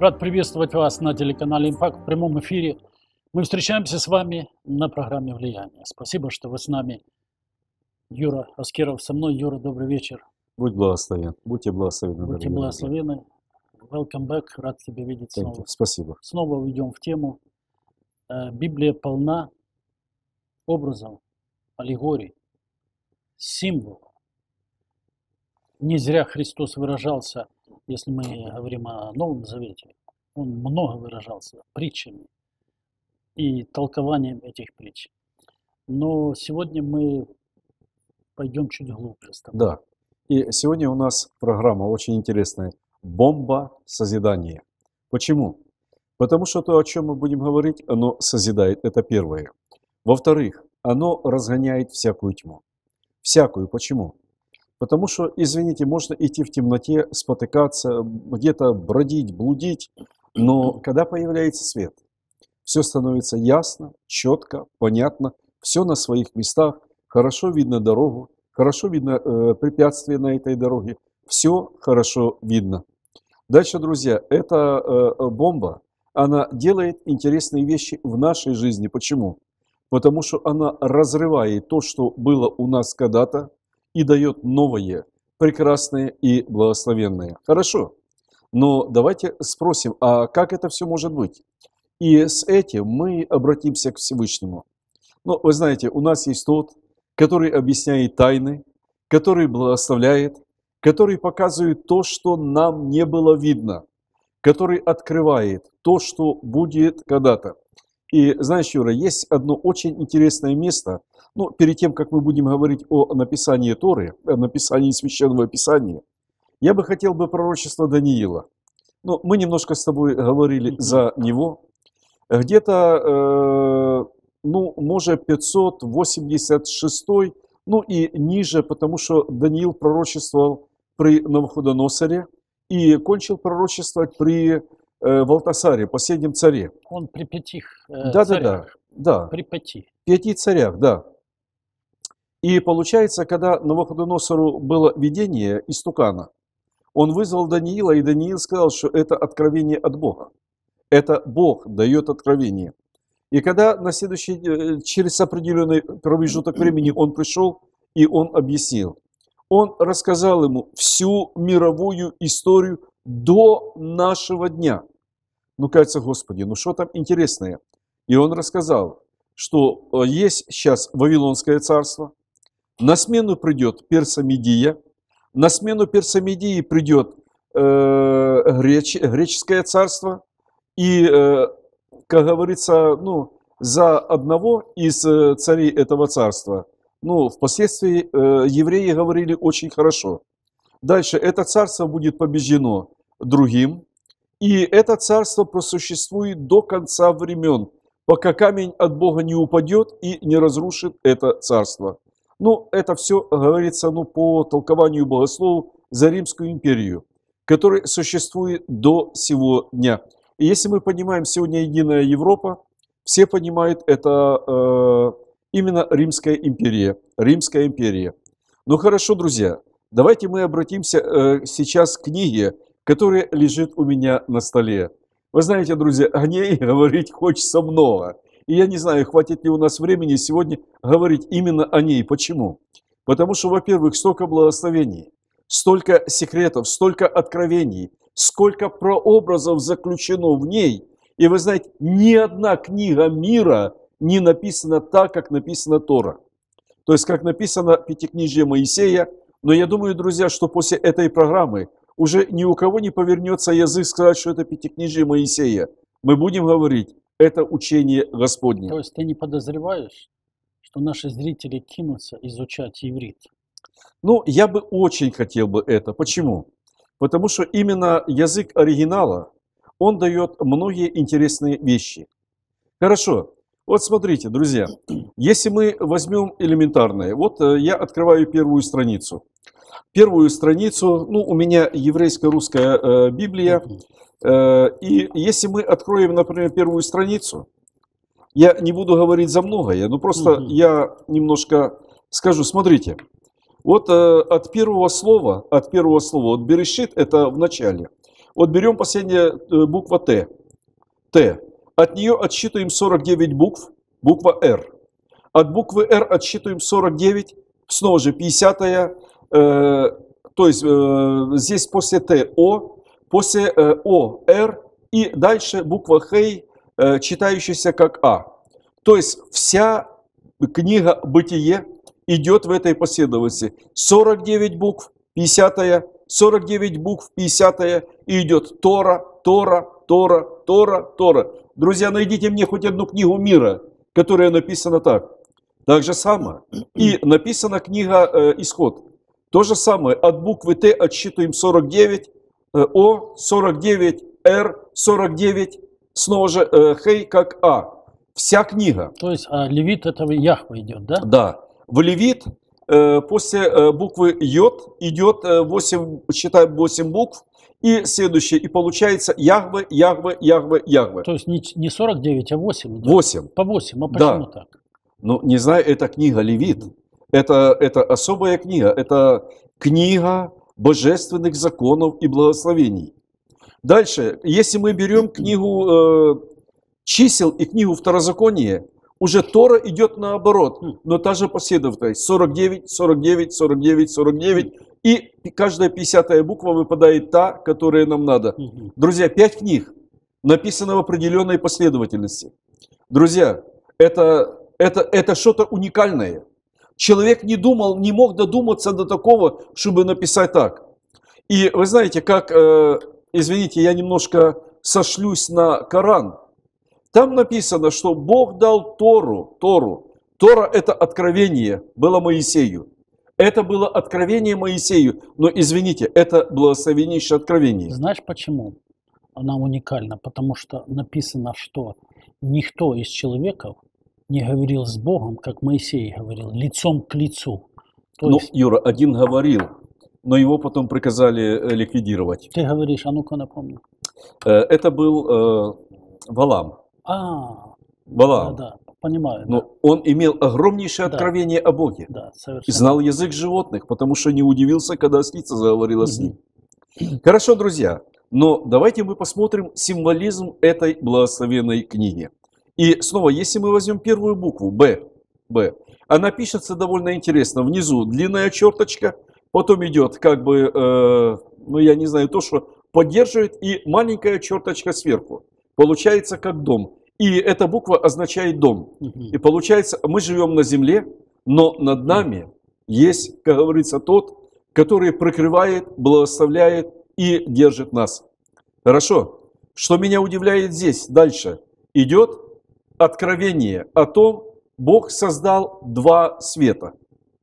Рад приветствовать вас на телеканале «Импакт» в прямом эфире. Мы встречаемся с вами на программе «Влияние». Спасибо, что вы с нами. Юра Аскеров со мной. Юра, добрый вечер. Будь благословен. Будьте благословены. Будьте благословены. Welcome back. Рад тебя видеть снова. Спасибо. Снова уйдем в тему. Библия полна образов, аллегорий, символов. Не зря Христос выражался, если мы говорим о Новом Завете, Он много выражался притчами и толкованием этих притч. Но сегодня мы пойдем чуть глубже с тобой. Да. И сегодня у нас программа очень интересная. Бомба созидания. Почему? Потому что то, о чем мы будем говорить, оно созидает. Это первое. Во-вторых, оно разгоняет всякую тьму. Всякую. Почему? Потому что, извините, можно идти в темноте, спотыкаться, где-то бродить, блудить, но когда появляется свет, все становится ясно, четко, понятно, все на своих местах, хорошо видно дорогу, хорошо видно препятствия на этой дороге, все хорошо видно. Дальше, друзья, эта бомба, она делает интересные вещи в нашей жизни. Почему? Потому что она разрывает то, что было у нас когда-то, и дает новое, прекрасное и благословенное. Хорошо, но давайте спросим, а как это все может быть? И с этим мы обратимся к Всевышнему. Ну, вы знаете, у нас есть тот, который объясняет тайны, который благословляет, который показывает то, что нам не было видно, который открывает то, что будет когда-то. И знаешь, Юра, есть одно очень интересное место. Ну, перед тем, как мы будем говорить о написании Торы, о написании Священного Писания, я бы хотел пророчество Даниила. Ну, мы немножко с тобой говорили за него. Где-то, может, 586, ну и ниже, потому что Даниил пророчествовал при Навуходоносоре и кончил пророчествовать при Валтасаре, последнем царе. Он при 5 царях. Да. При 5. 5 царях, да. И получается, когда Навуходоносору было видение истукана, он вызвал Даниила, и Даниил сказал, что это откровение от Бога. Это Бог дает откровение. И когда на следующий, через определенный промежуток времени он пришел, и он объяснил, он рассказал ему всю мировую историю до нашего дня. Ну, кажется, Господи, ну что там интересное? И он рассказал, что есть сейчас Вавилонское царство, на смену придет Персо-Медия, на смену Персо-Медии придет греческое царство, и, как говорится, за одного из царей этого царства, впоследствии евреи говорили очень хорошо. Дальше это царство будет побеждено другим, и это царство просуществует до конца времен, пока камень от Бога не упадет и не разрушит это царство. Это все говорится по толкованию богословов за Римскую империю, которая существует до сего дня. И если мы понимаем сегодня единая Европа, все понимают это именно Римская империя. Римская империя. Ну хорошо, друзья, давайте мы обратимся сейчас к книге, которая лежит у меня на столе. Вы знаете, друзья, о ней говорить хочется много. И я не знаю, хватит ли у нас времени сегодня говорить именно о ней. Почему? Потому что, во-первых, столько благословений, столько секретов, столько откровений, сколько прообразов заключено в ней. И вы знаете, ни одна книга мира не написана так, как написана Тора. То есть, как написано Пятикнижие Моисея. Но я думаю, друзья, что после этой программы уже ни у кого не повернется язык сказать, что это Пятикнижие Моисея. Мы будем говорить, это учение Господне. То есть ты не подозреваешь, что наши зрители кинутся изучать иврит? Я бы очень хотел бы это. Почему? Потому что именно язык оригинала, он дает многие интересные вещи. Хорошо. Вот смотрите, друзья, если мы возьмем элементарное, вот я открываю первую страницу. Первую страницу, у меня еврейско-русская Библия, и если мы откроем, например, первую страницу, я не буду говорить за многое, но просто я немножко скажу, смотрите, вот от первого слова, вот Берешит это в начале, Вот берем последняя буква Т. Т. От нее отсчитываем 49 букв, буква Р. От буквы Р отсчитываем 49, снова же 50-я, то есть здесь после Т О, после О Р и дальше буква Х, читающаяся как А. То есть вся книга «Бытие» идет в этой последовательности. 49 букв, 50-я, 49 букв, 50-я, и идет Тора, Тора, Тора, Тора, Тора. Друзья, найдите мне хоть одну книгу мира, которая написана так. Так же самое. И написана книга «Исход». То же самое. От буквы Т отсчитываем 49, О 49, Р 49, снова же Х как А. Вся книга. То есть левит этого Яхва идет, да? Да. В левит после буквы Йод идет 8, считаем 8 букв. И следующее, и получается Яхве, Яхве, Яхве, Яхве. То есть не 49, а 8 идет? 8. По 8, а почему Да. так? Ну, не знаю, это книга Левит. Это особая книга. Это книга божественных законов и благословений. Дальше, если мы берем книгу чисел и книгу Второзакония, уже Тора идет наоборот, но та же последовательность. 49, 49, 49, 49. И каждая 50-я буква выпадает та, которая нам надо. Друзья, 5 книг написано в определенной последовательности. Друзья, это что-то уникальное. Человек не думал, не мог додуматься до такого, чтобы написать так. И вы знаете, как, извините, я немножко сошлюсь на Коран. Там написано, что Бог дал Тору. Тора – это откровение, было Моисею. Это было откровение Моисею. Но, извините, это благословеннейшее откровение. Знаешь почему она уникальна? Потому что написано, что никто из человеков не говорил с Богом, как Моисей говорил, лицом к лицу. То Ну, есть, Юра, один говорил, но его потом приказали ликвидировать. ты говоришь, а ну-ка напомни. Это был Валам. Валам. Да, понимаю. Но он имел огромнейшее откровение о Боге. Да, И совершенно. знал язык животных, потому что не удивился, когда ослица заговорила с ним. Хорошо, друзья, но давайте мы посмотрим символизм этой благословенной книги. И снова, если мы возьмем первую букву Б, она пишется довольно интересно. Внизу длинная черточка, потом идет как бы, ну я не знаю, то, что поддерживает, и маленькая черточка сверху. Получается как дом. И эта буква означает дом. И получается, мы живем на земле, но над нами есть, как говорится, тот, который прикрывает, благословляет и держит нас. Хорошо. Что меня удивляет здесь? Дальше идет откровение о том, Бог создал два света.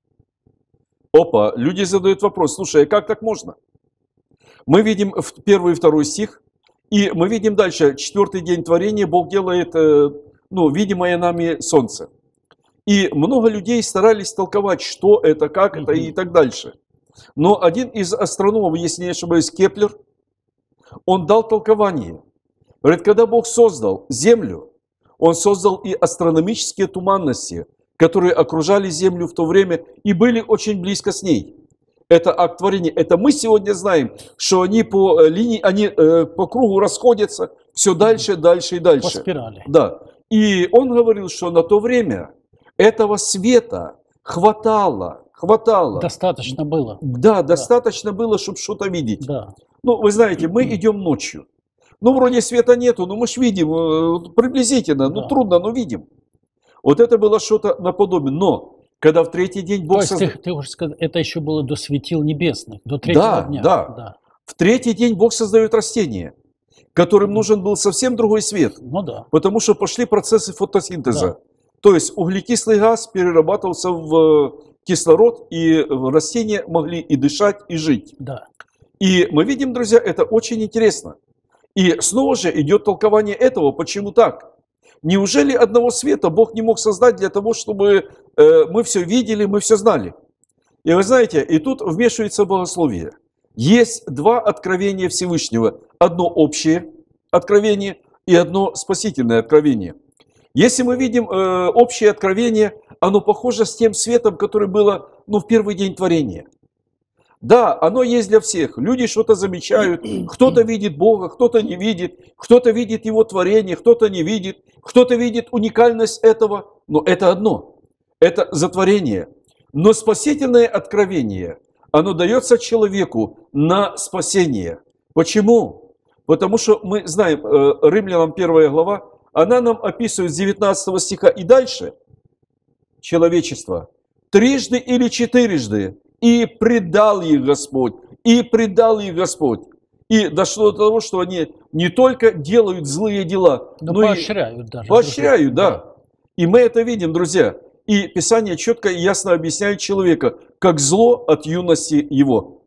Опа, люди задают вопрос, слушай, а как так можно? Мы видим первый и второй стих, и мы видим дальше, 4-й день творения, Бог делает, видимое нами солнце. И много людей старались толковать, что это, как это и так дальше. Но один из астрономов, если не ошибаюсь, Кеплер, он дал толкование. Говорит, когда Бог создал Землю, Он создал и астрономические туманности, которые окружали Землю в то время и были очень близко с ней. Это акт творения. Это мы сегодня знаем, что они по линии, они по кругу расходятся все дальше, дальше и дальше. По спирали. Да. И он говорил, что на то время этого света хватало. Достаточно было. Да, достаточно было, чтобы что-то видеть. Да. Ну, вы знаете, мы идем ночью. Ну, вроде света нету, но мы ж видим приблизительно. Ну, Да. трудно, но видим. Вот это было что-то наподобие. Но, когда в третий день Бог То есть создал... ты хочешь сказать, это еще было до светил небесных, до третьего дня. Да. В третий день Бог создает растения, которым нужен был совсем другой свет. Ну да. Потому что пошли процессы фотосинтеза. Да. То есть углекислый газ перерабатывался в кислород, и растения могли и дышать, и жить. Да. И мы видим, друзья, это очень интересно. И снова же идет толкование этого, почему так? Неужели одного света Бог не мог создать для того, чтобы мы все видели, мы все знали? И вы знаете, и тут вмешивается богословие. Есть два откровения Всевышнего. Одно общее откровение и одно спасительное откровение. Если мы видим общее откровение, оно похоже с тем светом, который было в первый день творения. Да, оно есть для всех. Люди что-то замечают, кто-то видит Бога, кто-то не видит, кто-то видит Его творение, кто-то не видит, кто-то видит уникальность этого. Но это одно, это затворение. Но спасительное откровение, оно дается человеку на спасение. Почему? Потому что мы знаем, Римлянам 1 глава, она нам описывает с 19 стиха и дальше человечество. Трижды или четырежды и предал их Господь, и предал их Господь. И дошло до того, что они не только делают злые дела, но поощряют и даже. поощряют, да. И мы это видим, друзья. И Писание четко и ясно объясняет человека, как зло от юности его.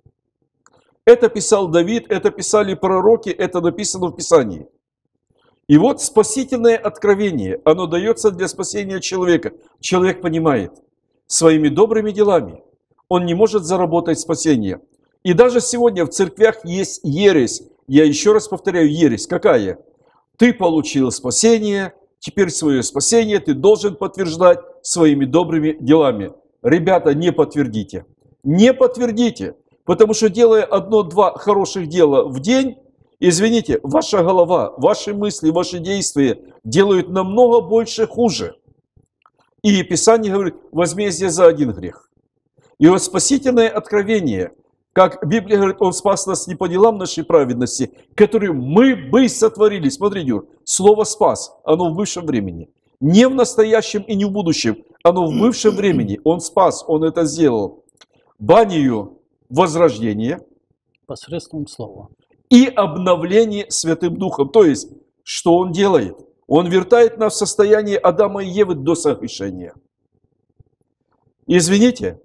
Это писал Давид, это писали пророки, это написано в Писании. И вот спасительное откровение, оно дается для спасения человека. Человек понимает, своими добрыми делами он не может заработать спасение. И даже сегодня в церквях есть ересь. Я еще раз повторяю, ересь. Какая? Ты получил спасение, теперь свое спасение ты должен подтверждать своими добрыми делами. Ребята, не подтвердите. Не подтвердите. Потому что делая одно-два хороших дела в день, извините, ваша голова, ваши мысли, ваши действия делают намного больше хуже. И Писание говорит, возмездие за один грех. И вот спасительное откровение, как Библия говорит, Он спас нас не по делам нашей праведности, которые мы бы сотворили. Смотри, Юр, слово «спас», оно в бывшем времени. Не в настоящем и не в будущем, оно в бывшем времени. Он спас, Он это сделал. Банию возрождения. Посредством слова. И обновление Святым Духом. То есть, что Он делает? Он вертает нас в состояние Адама и Евы до согрешения. Извините,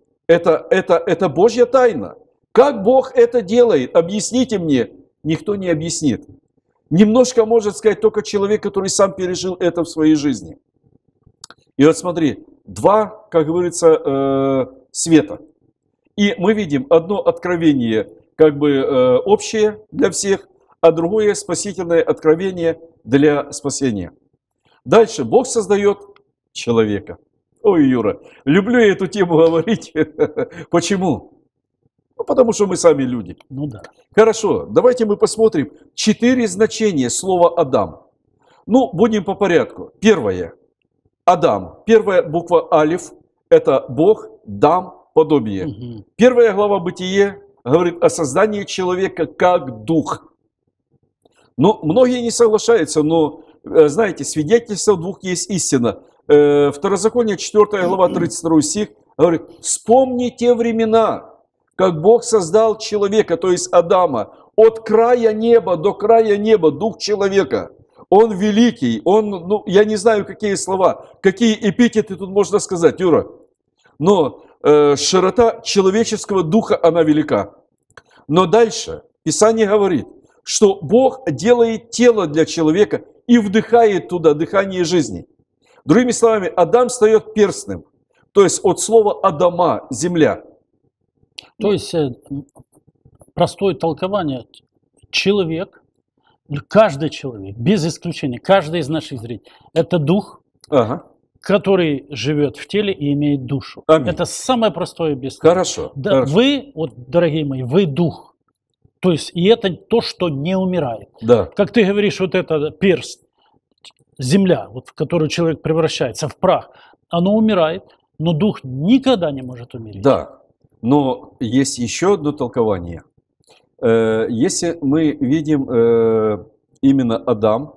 это Божья тайна. Как Бог это делает? Объясните мне. Никто не объяснит. Немножко может сказать только человек, который сам пережил это в своей жизни. И вот смотри, два, как говорится, света. И мы видим одно откровение, как бы общее для всех, а другое спасительное откровение для спасения. Дальше Бог создает человека. Ой, Юра, люблю я эту тему говорить. Почему? Ну, потому что мы сами люди. Ну да. Хорошо, давайте мы посмотрим 4 значения слова «Адам». Ну, будем по порядку. Первое. Адам. Первая буква алиф. Это Бог, дам, подобие. Угу. Первая глава Бытие говорит о создании человека как дух. Ну, многие не соглашаются, но, знаете, свидетельство двух есть истина. Второзаконие, 4 глава, 32 стих, говорит, вспомни те времена, как Бог создал человека, то есть Адама, от края неба до края неба, дух человека. Он великий, он, ну, я не знаю, какие слова, какие эпитеты тут можно сказать, Юра. Но широта человеческого духа, она велика. Но дальше Писание говорит, что Бог делает тело для человека и вдыхает туда дыхание жизни. Другими словами, Адам стает перстным. То есть от слова Адама, земля. То есть простое толкование. Человек, каждый человек, без исключения, каждый из наших зрителей, это дух, Ага. который живет в теле и имеет душу. Аминь. Это самое простое объяснение. Хорошо. Да, Хорошо. вы, вот, дорогие мои, вы дух. То есть, и это то, что не умирает. Да. Как ты говоришь, вот это перст, земля, вот, в которую человек превращается в прах, оно умирает, но дух никогда не может умереть. Да. Но есть еще одно толкование. Если мы видим именно Адам,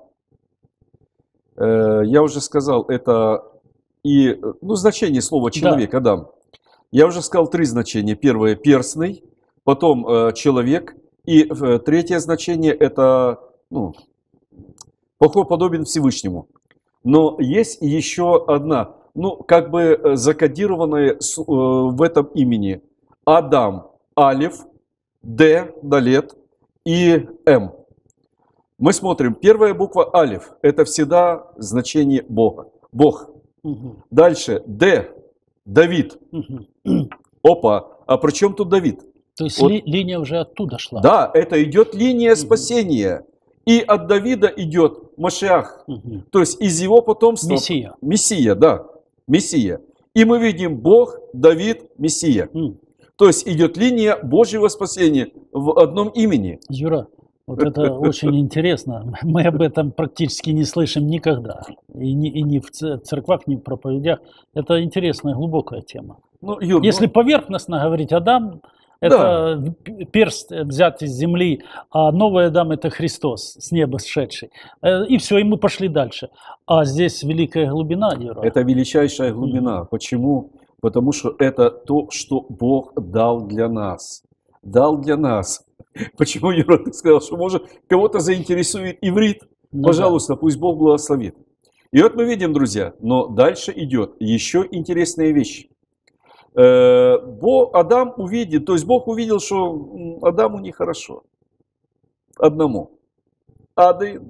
я уже сказал, это и, ну, значение слова человек, да. Адам. Я уже сказал 3 значения. Первое – перстный, потом человек, и третье значение – это, ну, подобен Всевышнему. Но есть еще одна, ну, как бы закодированная в этом имени. Адам, алиф, Д, далет и М. Мы смотрим, первая буква алиф – это всегда значение Бога. Бог. Угу. Дальше Д, Давид. Угу. Опа, а при чем тут Давид? То есть Вот. линия уже оттуда шла. Да, это идет линия спасения. И от Давида идет Машиах. Угу. То есть из его потомства. Мессия. Мессия, да. Мессия. И мы видим Бог, Давид, Мессия. Угу. То есть идет линия Божьего спасения в одном имени. Юра, вот это очень интересно. Мы об этом практически не слышим никогда. И ни в церквах, ни в проповедях. Это интересная, глубокая тема. Ну, Юр, Если поверхностно говорить, Адам – это перст взят из земли, а новый Адам – это Христос, с неба сшедший. И все, и мы пошли дальше. А здесь великая глубина, Юра. это величайшая глубина. Почему? Потому что это то, что Бог дал для нас. Дал для нас. Почему, Юра, ты сказал, что может кого-то заинтересует иврит? Ну Пожалуйста, пусть Бог благословит. И вот мы видим, друзья, но дальше идет еще интересная вещь. Адам увидел, то есть Бог увидел, что Адаму нехорошо. Одному. Один.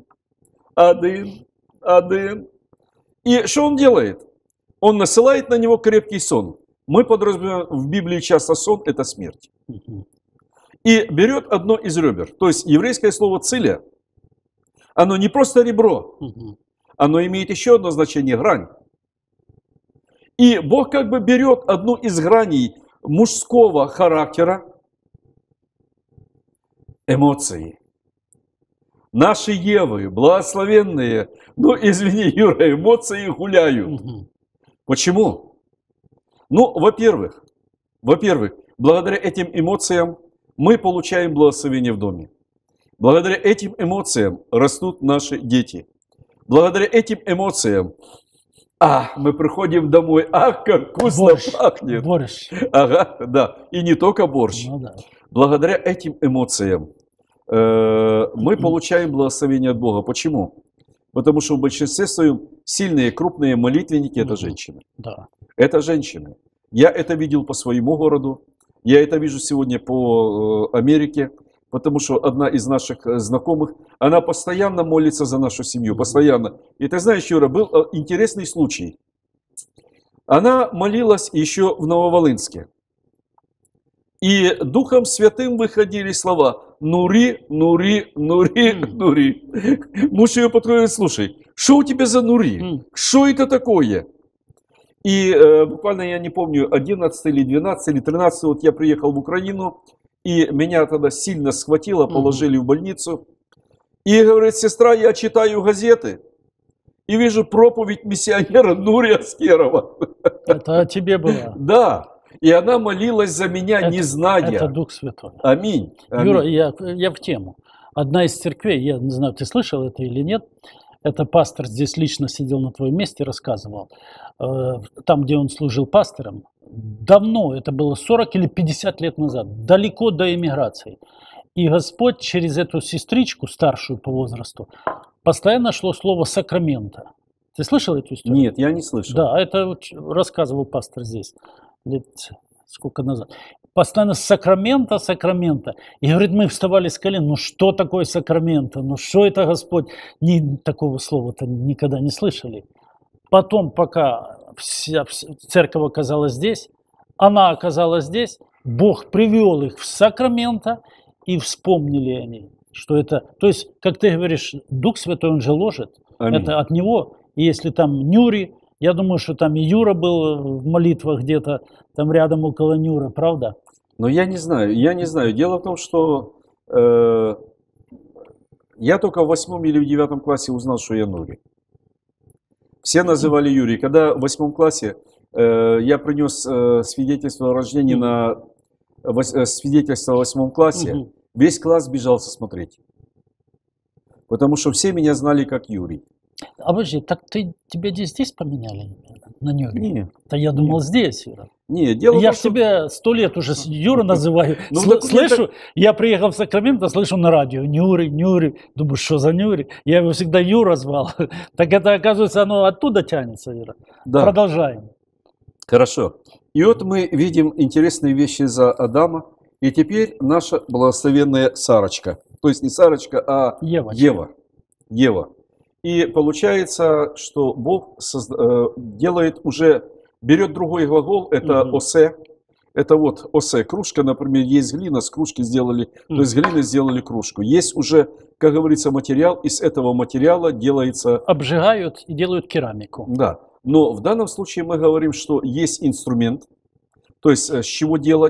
И что он делает? Он насылает на него крепкий сон. Мы подразумеваем в Библии часто сон – это смерть. И берет одно из ребер. То есть еврейское слово «циля», оно не просто ребро, оно имеет еще одно значение – грань. И Бог как бы берет одну из граней мужского характера, эмоции. Наши Евы, благословенные, ну извини, Юра, эмоции гуляют. Почему? Ну, во-первых, благодаря этим эмоциям мы получаем благословение в доме. Благодаря этим эмоциям растут наши дети. Благодаря этим эмоциям мы приходим домой, как вкусно пахнет. Борщ. Ага, да. И не только борщ. Ну, да. Благодаря этим эмоциям мы получаем благословение от Бога. Почему? Потому что в большинстве своем сильные, крупные молитвенники – это женщины. Да. Это женщины. Я это видел по своему городу. Я это вижу сегодня по Америке. Потому что одна из наших знакомых, она постоянно молится за нашу семью, постоянно. И ты знаешь, Юра, был интересный случай. Она молилась еще в Нововолынске. И Духом Святым выходили слова «Нури, нури, нури, нури». Муж ее подходит: слушай, что у тебя за нури? Что это такое? И буквально, я не помню, 11 или 12 или 13, вот я приехал в Украину, и меня тогда сильно схватило, положили в больницу. И говорит: сестра, я читаю газеты и вижу проповедь миссионера Нури Аскерова. Это о тебе было. Да. И она молилась за меня, не зная. Это Дух Святой. Аминь. Юра, я в тему. Одна из церквей, я не знаю, ты слышал это или нет, это пастор здесь лично сидел на твоем месте, рассказывал. Там, где он служил пастором, давно, это было 40 или 50 лет назад, далеко до эмиграции. И Господь через эту сестричку, старшую по возрасту, постоянно шло слово «сакрамента». Ты слышал эту историю? Нет, я не слышал. Да, это рассказывал пастор здесь, лет сколько назад. Постоянно «сакрамента, сакрамента». И говорит, мы вставали с колен, ну что такое сакрамента? Ну что это, Господь? Такого слова-то никогда не слышали. Потом, пока вся церковь оказалась здесь, она оказалась здесь, Бог привел их в сакрамента, и вспомнили они, что это... То есть, как ты говоришь, Дух Святой, Он же ложит. Аминь. Это от Него. И если там Нюри, я думаю, что там и Юра был в молитвах где-то, там рядом около Нюры, правда? Но я не знаю. Дело в том, что я только в 8 или в 9 классе узнал, что я Нури. Все называли Юрий. Когда в 8 классе я принес свидетельство о рождении на свидетельство в 8 классе, весь класс бежался смотреть. Потому что все меня знали как Юрий. А подожди, так тебя здесь поменяли на Нюре? Нет. Да я думал здесь, Юра. Нет, дело Я в том, что... тебя 100 лет уже Юра называю. Ну, Слышу, я приехал в Сакраменто, слышу на радио Нюри. Думаю, что за Нюри? Я его всегда Юра звал. Так это, оказывается, оно оттуда тянется, Юра. Да. Продолжаем. Хорошо. И вот мы видим интересные вещи за Адама. И теперь наша благословенная Сарочка. То есть не Сарочка, а Ева. И получается, что Бог делает уже, берет другой глагол, это осе. Это вот осе, кружка, например, есть глина, с кружки сделали, то есть глины сделали кружку. Есть уже, как говорится, материал, из этого материала делается... Обжигают и делают керамику. Да, но в данном случае мы говорим, что есть инструмент, то есть с чего делать.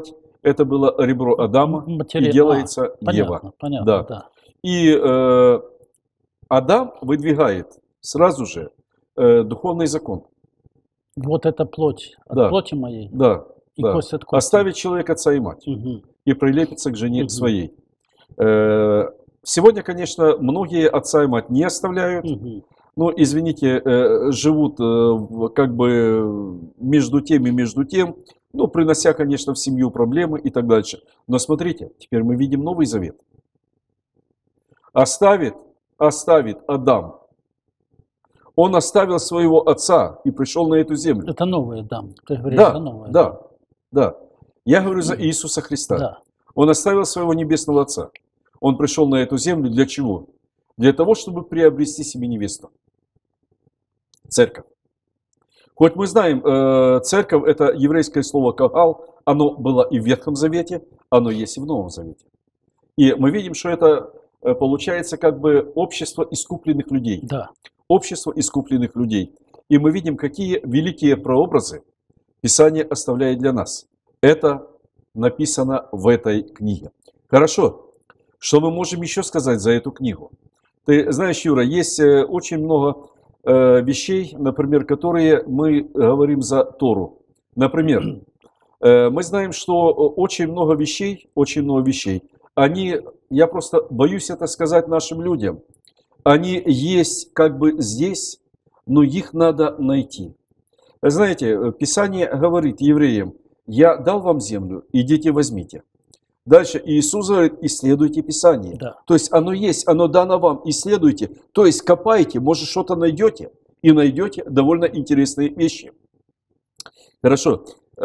это было ребро Адама, и делается Ева. Понятно, Да. да. И Адам выдвигает сразу же духовный закон. Вот это плоть от Да. плоти моей Да, и да. кость от кости. Оставить человека отца и мать Мгм. и прилепиться к жене Мгм. своей. Сегодня, конечно, многие отца и мать не оставляют, Мгм. но, извините, живут как бы между тем и между тем, ну, принося, конечно, в семью проблемы и так дальше. Но смотрите, теперь мы видим Новый Завет. Оставит Адам. Он оставил своего отца и пришел на эту землю. Это новое, да. Ты говоришь, Да, это новое. да, да. Я говорю за Иисуса Христа. Да. Он оставил своего небесного Отца. Он пришел на эту землю для чего? Для того, чтобы приобрести себе невесту. Церковь. Хоть мы знаем, церковь – это еврейское слово «кагал», оно было и в Ветхом Завете, оно есть и в Новом Завете. И мы видим, что это получается как бы общество искупленных людей. Да. Общество искупленных людей. И мы видим, какие великие прообразы Писание оставляет для нас. Это написано в этой книге. Хорошо. Что мы можем еще сказать за эту книгу? Ты знаешь, Юра, есть очень много вещей, например, которые мы говорим за Тору. Например, мы знаем, что очень много вещей, они, я просто боюсь это сказать нашим людям, они есть как бы здесь, но их надо найти. Знаете, Писание говорит евреям: «Я дал вам землю, идите возьмите». Дальше Иисус говорит: исследуйте Писание. Да. То есть оно есть, оно дано вам, исследуйте. То есть копайте, может что-то найдете, и найдете довольно интересные вещи. Хорошо.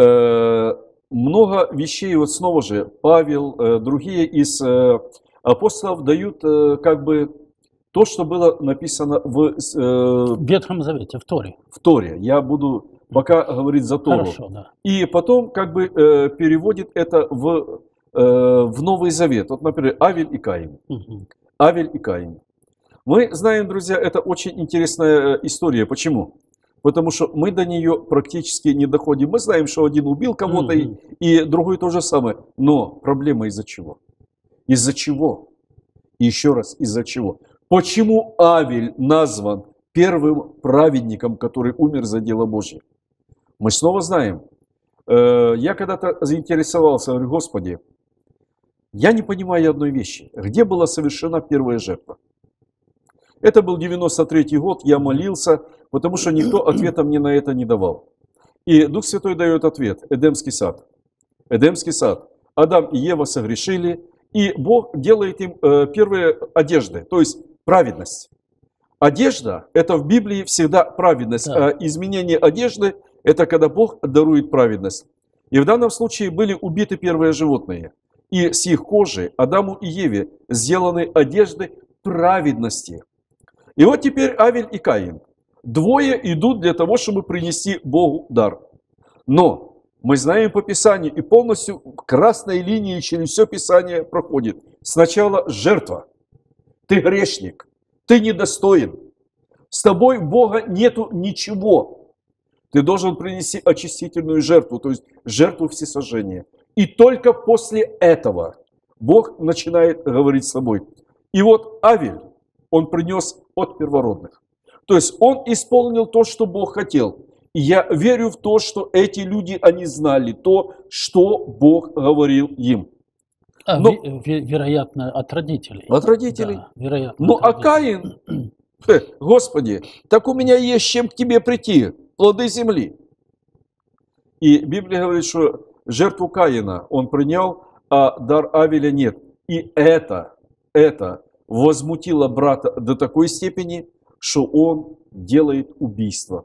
Много вещей, вот снова же, Павел, другие из апостолов дают как бы то, что было написано в Ветхом Завете, в Торе. Торе. Я буду пока говорить за Тору. Хорошо, да. И потом как бы переводит это в Новый Завет. Вот, например, Авель и Каин. Мгм. Авель и Каин. Мы знаем, друзья, это очень интересная история. Почему? Потому что мы до нее практически не доходим. Мы знаем, что один убил кого-то, Мгм. и другой то же самое. Но проблема из-за чего? Из-за чего? И еще раз, из-за чего? Почему Авель назван первым праведником, который умер за дело Божье? Мы снова знаем. Я когда-то заинтересовался, говорю: Господи, я не понимаю одной вещи. Где была совершена первая жертва? Это был 93-й год, я молился, потому что никто ответа мне на это не давал. И Дух Святой дает ответ: Эдемский сад. Эдемский сад. Адам и Ева согрешили, и Бог делает им первые одежды, то есть праведность. Одежда – это в Библии всегда праведность, Да. а изменение одежды – это когда Бог дарует праведность. И в данном случае были убиты первые животные, и с их кожи Адаму и Еве сделаны одежды праведности. И вот теперь Авель и Каин. Двое идут для того, чтобы принести Богу дар. Но мы знаем по Писанию, и полностью красной линией через все Писание проходит. Сначала жертва. Ты грешник, ты недостоин. С тобой Бога нету ничего. Ты должен принести очистительную жертву, то есть жертву всесожжения. И только после этого Бог начинает говорить с тобой. И вот Авель, он принес от первородных. То есть он исполнил то, что Бог хотел. И я верю в то, что эти люди, они знали то, что Бог говорил им. Но- Вероятно, от родителей. От родителей. Да, вероятно. Ну от а родителей. Каин, Господи, так у меня есть чем к тебе прийти, плоды земли. И Библия говорит, что жертву Каина он принял, а дар Авеля нет. И это возмутило брата до такой степени, что он делает убийство.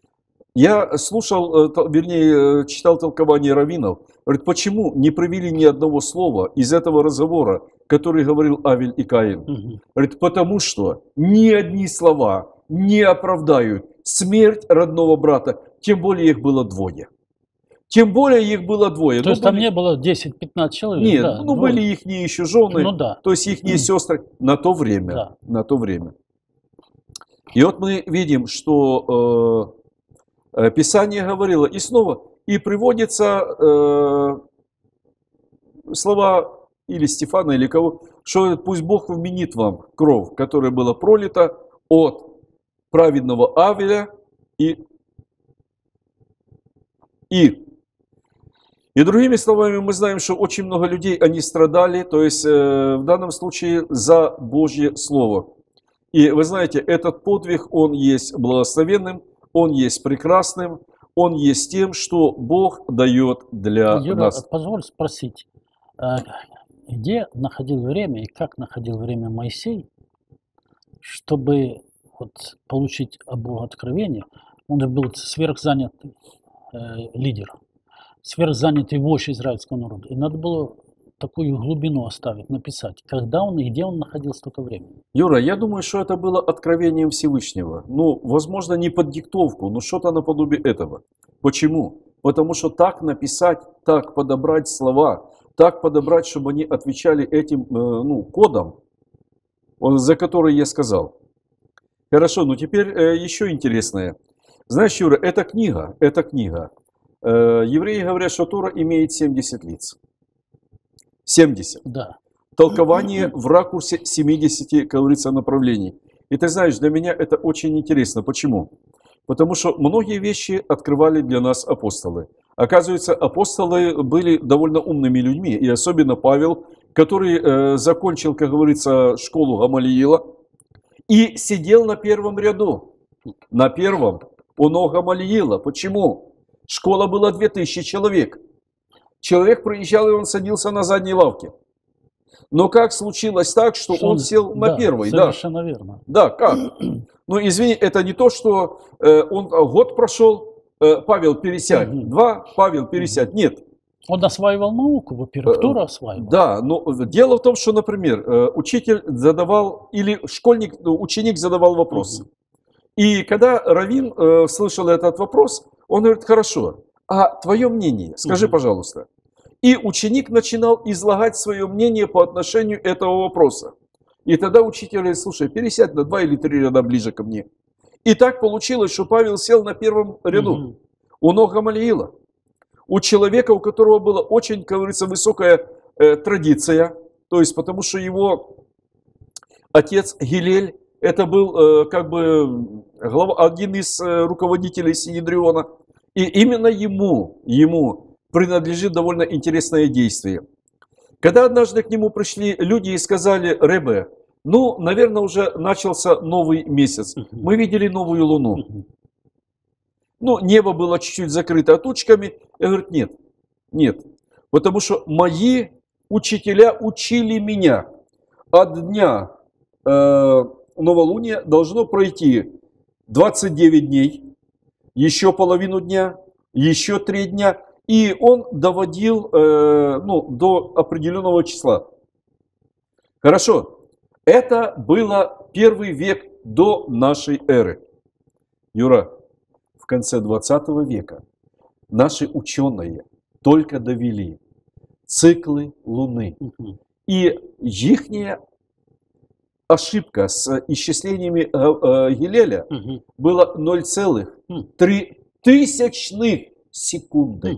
Я слушал, вернее, читал толкование раввинов. Говорит, почему не привели ни одного слова из этого разговора, который говорил Авель и Каин? Мгм. Говорит, потому что ни одни слова не оправдают смерть родного брата, тем более их было двое. Тем более их было двое. То есть там не было 10-15 человек? Нет, да, ну двое. были их еще жены, Ну да. то есть их сестры на то время. Да. На то время. И вот мы видим, что Писание говорило, и снова, и приводится слова или Стефана, или кого, что пусть Бог вменит вам кровь, которая была пролита от праведного Авеля и другими словами, мы знаем, что очень много людей, они страдали, то есть в данном случае за Божье Слово. И вы знаете, этот подвиг, он есть благословенным, он есть прекрасным, он есть тем, что Бог дает для Юра, нас. позволь спросить, где находил время и как находил время Моисей, чтобы вот получить от Бога откровение? Он же был сверхзанятый лидер, сверхзанятый вождь израильского народа. И надо было такую глубину оставить, написать, когда он и где он находил столько времени. Юра, я думаю, что это было откровением Всевышнего. Ну, возможно, не под диктовку, но что-то наподобие этого. Почему? Потому что так написать, так подобрать слова, так подобрать, чтобы они отвечали этим кодам, за которые я сказал. Хорошо, ну теперь еще интересное. Знаешь, Юра, эта книга. Евреи говорят, что Тора имеет 70 лиц. 70. Да. Толкование в ракурсе 70, как говорится, направлений. И ты знаешь, для меня это очень интересно. Почему? Потому что многие вещи открывали для нас апостолы. Оказывается, апостолы были довольно умными людьми. И особенно Павел, который закончил, как говорится, школу Гамалиила и сидел на первом ряду. На первом у ног Гамалиила. Почему? Школа была 2000 человек. Человек приезжал, и он садился на задней лавке. Но как случилось так, что он сел на первой? Совершенно верно. Да, как? Ну, извини, это не то, что он год прошел, Павел пересядь, 2, Павел пересядь. Нет. Он осваивал науку, во-первых, Тору осваивал. Да, но дело в том, что, например, учитель задавал, или ученик задавал вопрос. И когда раввин слышал этот вопрос, он говорит: хорошо, а твое мнение, скажи, пожалуйста. И ученик начинал излагать свое мнение по отношению этого вопроса. И тогда учитель говорит: слушай, пересядь на 2 или 3 ряда ближе ко мне. И так получилось, что Павел сел на первом ряду, у ног Гамалиила. У человека, у которого была очень, как говорится, высокая традиция, то есть потому что его отец Гилель, это был один из руководителей Синедриона, и именно ему принадлежит довольно интересное действие. Когда однажды к нему пришли люди и сказали: Ребе, ну, наверное, уже начался новый месяц, мы видели новую луну. Ну, небо было чуть-чуть закрыто тучками. Я говорю: нет, потому что мои учителя учили меня, от дня новолуния должно пройти 29 дней, еще половину дня, еще 3 дня, и он доводил до определенного числа. Хорошо, это было 1 век до нашей эры. Юра, в конце 20 века наши ученые только довели циклы Луны. И ихняя ошибка с исчислениями Гилеля была 0,003 секунды.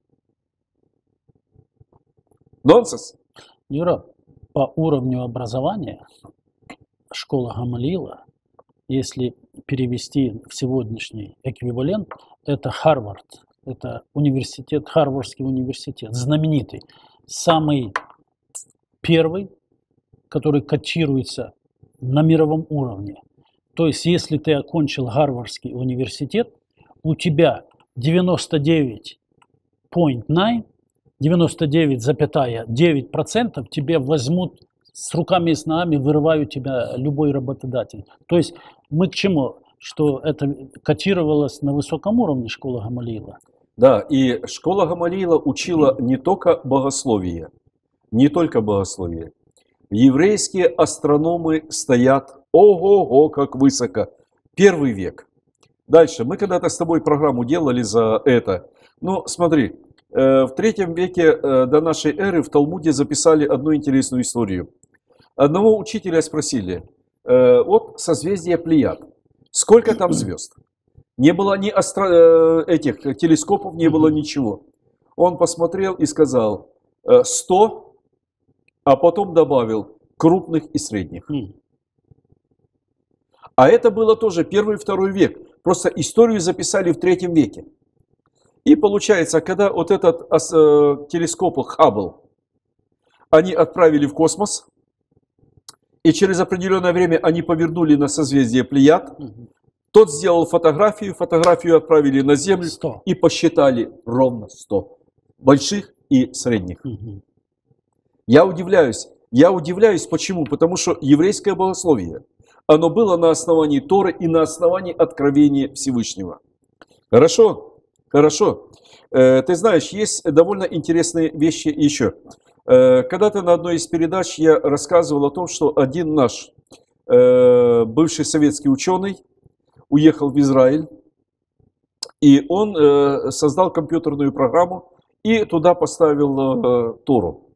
Нонсенс. Юра, по уровню образования школа Гамалиила, если перевести в сегодняшний эквивалент, это Харвард, это университет, Харвардский университет, знаменитый, самый первый, который котируется на мировом уровне. То есть, если ты окончил Гарвардский университет, у тебя 99,9% тебе возьмут с руками и с ногами, вырывают тебя любой работодатель. То есть мы к чему? Что это котировалось на высоком уровне школа Гамалиила. Да, и школа Гамалиила учила не только богословие. Еврейские астрономы стоят, ого-го, как высоко. 1 век. Дальше, мы когда-то с тобой программу делали за это. Ну, смотри, в 3 веке до нашей эры в Талмуде записали одну интересную историю. Одного учителя спросили: от созвездия Плеяд, сколько там звезд? Не было ни этих телескопов, не было ничего. Он посмотрел и сказал: 100, а потом добавил крупных и средних. А это было тоже 1-2 век. Просто историю записали в 3 веке. И получается, когда вот этот телескоп Хаббл они отправили в космос, и через определенное время они повернули на созвездие Плеяд, тот сделал фотографию отправили на Землю 100. и посчитали ровно 100. Больших и средних. Я удивляюсь, почему? Потому что еврейское богословие, оно было на основании Торы и на основании откровения Всевышнего. Хорошо? Хорошо. Ты знаешь, есть довольно интересные вещи еще. Когда-то на одной из передач я рассказывал о том, что один наш бывший советский ученый уехал в Израиль, и он создал компьютерную программу и туда поставил Тору.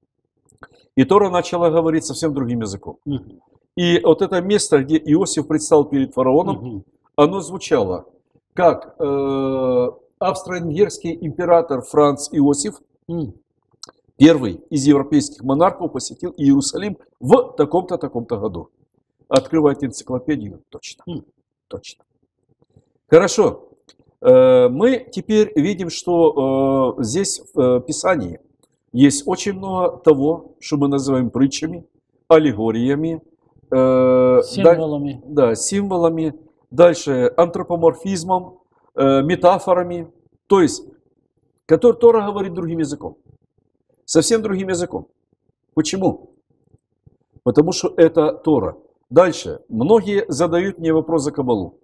И Тора начала говорить совсем другим языком. И вот это место, где Иосиф предстал перед фараоном, оно звучало как австро-венгерский император Франц Иосиф, первый из европейских монархов, посетил Иерусалим в таком-то, таком-то году. Открывайте энциклопедию, точно. Точно. Хорошо. Мы теперь видим, что здесь в Писании есть очень много того, что мы называем притчами, аллегориями, символами. Да, символами. Дальше антропоморфизмом, метафорами. То есть, который Тора говорит другим языком. Совсем другим языком. Почему? Потому что это Тора. Дальше. Многие задают мне вопрос за Каббалу.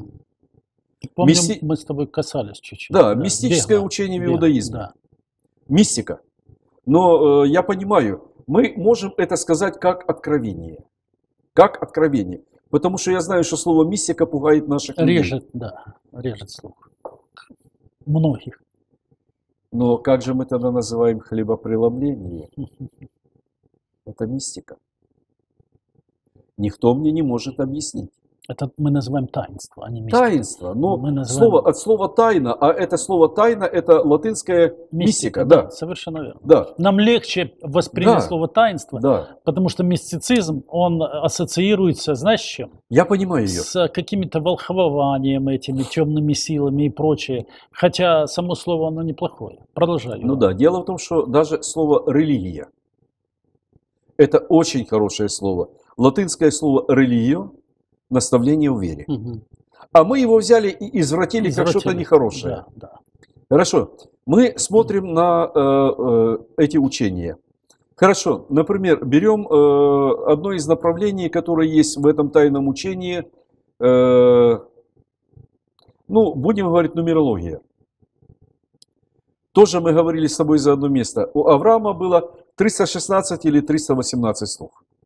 Помню, мы с тобой касались чуть-чуть. Да, мистическое учение в иудаизме. Да. Мистика. Но я понимаю, мы можем это сказать как откровение. Как откровение. Потому что я знаю, что слово мистика пугает наших людей. Режет слух. Многих. Но как же мы тогда называем хлебопреломление? Это мистика. Никто мне не может объяснить. Это мы называем таинство, а не мистика. Таинство. Но называем... от слова тайна, а это слово тайна, это латинская мистика. Да, совершенно верно. Да. Нам легче воспринять слово таинство, потому что мистицизм, он ассоциируется, знаешь, с чем? Я понимаю ее. С какими-то волхвованием, этими темными силами и прочее. Хотя само слово, оно неплохое. Продолжай. Ну да, дело в том, что даже слово религия, это очень хорошее слово. Латинское слово религио, наставление в вере. А мы его взяли и извратили как что-то нехорошее. Да. Хорошо. Мы смотрим на эти учения. Хорошо. Например, берем одно из направлений, которое есть в этом тайном учении. Будем говорить нумерология. Тоже мы говорили с тобой за одно место. У Авраама было 316 или 318 слов.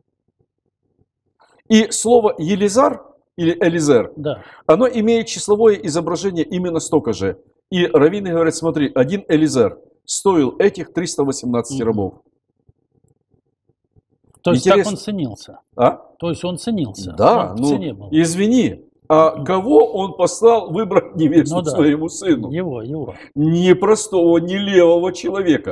И слово Елизар или Элизер, оно имеет числовое изображение именно столько же. И раввины говорят, смотри, один Элизер стоил этих 318 рабов. То есть так он ценился? То есть он ценился? Да, он в цене был. Извини, а кого он послал выбрать невесту своему сыну? Его. Не простого, не левого человека.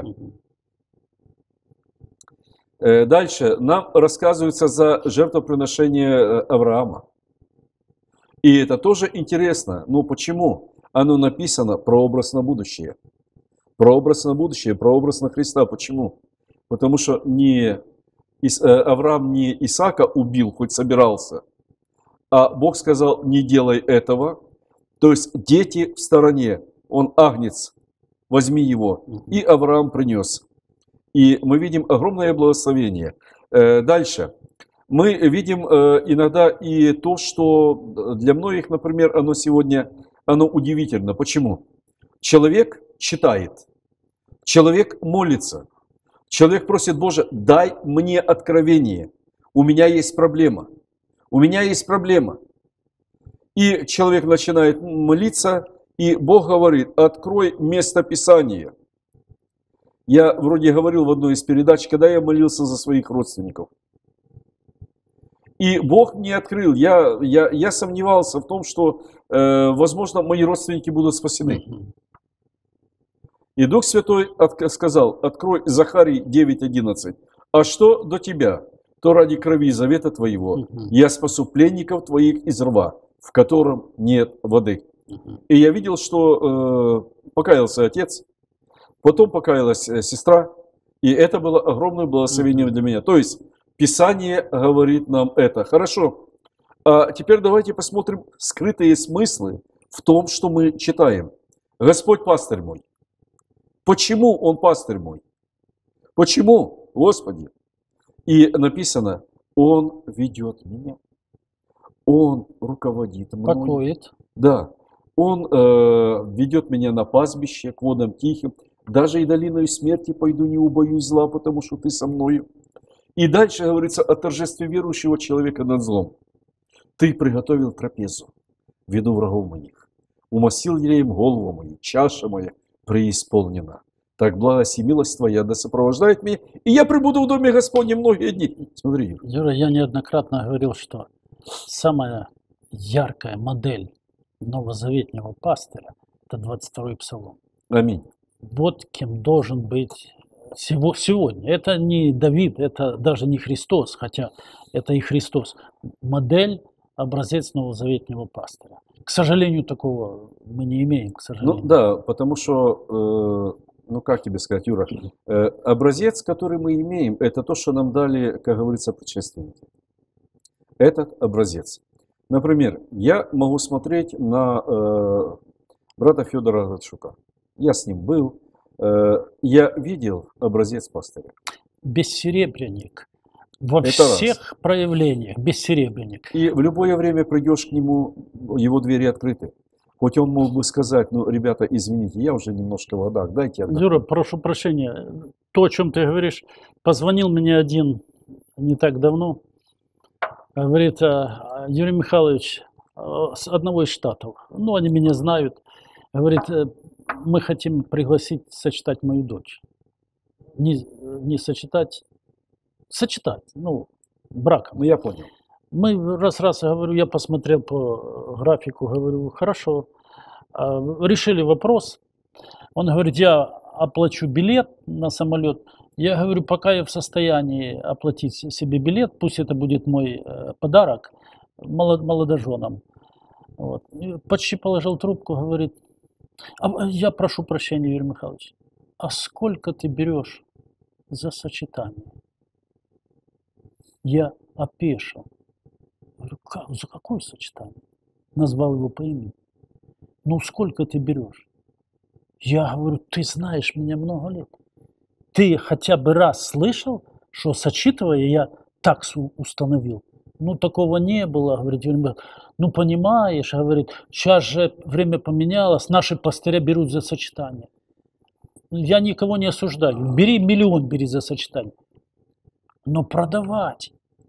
Дальше нам рассказывается за жертвоприношение Авраама. И это тоже интересно. Но почему? Оно написано прообраз на будущее. Прообраз на будущее, прообраз на Христа. Почему? Потому что Авраам не Исаака убил, хоть собирался, а Бог сказал, не делай этого. То есть дети в стороне. Он агнец, возьми его. И Авраам принес. И мы видим огромное благословение. Дальше. Мы видим иногда и то, что для многих, например, оно сегодня, оно удивительно. Почему? Человек читает, человек молится, человек просит, Боже, дай мне откровение. У меня есть проблема. У меня есть проблема. И человек начинает молиться, и Бог говорит, открой место Писания. Я вроде говорил в одной из передач, когда я молился за своих родственников. И Бог мне открыл. Я сомневался в том, что, возможно, мои родственники будут спасены. И Дух Святой сказал: открой Захарий 9:11. А что до тебя? То ради крови завета твоего я спасу пленников твоих из рва, в котором нет воды. И я видел, что покаялся отец, потом покаялась сестра, и это было огромное благословение для меня. То есть Писание говорит нам это. Хорошо. А теперь давайте посмотрим скрытые смыслы в том, что мы читаем. Господь пастырь мой. Почему Он пастырь мой? Почему, Господи? И написано: Он ведет меня. Он руководит мной. Покоит. Да. Он ведет меня на пастбище к водам тихим. Даже и долиною смерти пойду, не убоюсь зла, потому что ты со мною. И дальше говорится о торжестве верующего человека над злом. Ты приготовил трапезу в виду врагов моих. Умастил елеем голову мою, чаша моя преисполнена. Так благость и милость твоя да сопровождает меня, и я пребуду в доме Господнем многие дни. Смотри. Юра, я неоднократно говорил, что самая яркая модель новозаветнего пастыря – это 22-й Псалом. Аминь. Вот кем должен быть сегодня. Это не Давид, это даже не Христос, хотя это и Христос. Модель, образец новозаветнего пастыря. К сожалению, такого мы не имеем, к сожалению. Ну да, потому что, ну как тебе сказать, Юра, образец, который мы имеем, это то, что нам дали, как говорится, предшественники. Этот образец. Например, я могу смотреть на брата Федора Радшука. Я с ним был. Я видел образец пастыря. Бессеребренник. Во Это всех раз. проявлениях бессеребренник. И в любое время придешь к нему, его двери открыты. Хоть он мог бы сказать: ну, ребята, извините, я уже немножко в водах, дайте отдохнуть. Юра, прошу прощения, то, о чем ты говоришь, позвонил мне один не так давно, говорит: Юрий Михайлович, с одного из штатов, ну, они меня знают, говорит: мы хотим пригласить сочетать мою дочь. Не сочетать, ну, браком. Ну, я понял. Мы раз, говорю, я посмотрел по графику, говорю: хорошо. Решили вопрос. Он говорит: я оплачу билет на самолет. Я говорю: пока я в состоянии оплатить себе билет, пусть это будет мой подарок молодоженам. Вот. И почти положил трубку, говорит: я прошу прощения, Юрий Михайлович, а сколько ты берешь за сочетание? Я опешил. Говорю: за какое сочетание? Назвал его по имени. Ну, сколько ты берешь? Я говорю: ты знаешь меня много лет. Ты хотя бы раз слышал, что сочетывая я таксу установил? Ну, такого не было, говорит Юрий Михайлович. Ну, понимаешь, говорит, сейчас же время поменялось, наши пастыря берут за сочетание. Я никого не осуждаю. Бери миллион, бери за сочетание. Но продавать